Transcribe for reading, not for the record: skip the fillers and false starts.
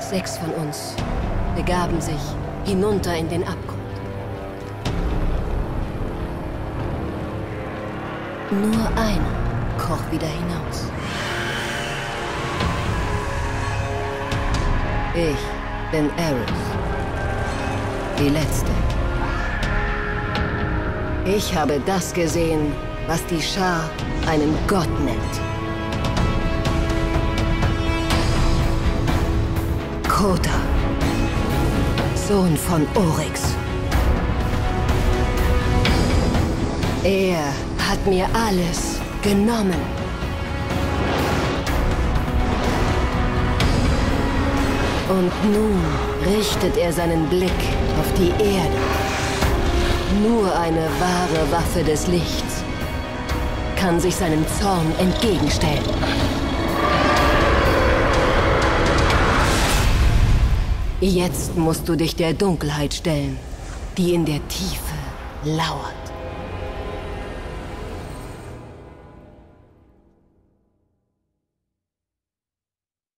6 von uns begaben sich hinunter in den Abgrund. Nur einer kroch wieder hinaus. Ich bin Aerith, die Letzte. Ich habe das gesehen, was die Schar einen Gott nennt. Crota, Sohn von Oryx. Er hat mir alles genommen. Und nun richtet er seinen Blick auf die Erde. Nur eine wahre Waffe des Lichts kann sich seinem Zorn entgegenstellen. Jetzt musst du dich der Dunkelheit stellen, die in der Tiefe lauert.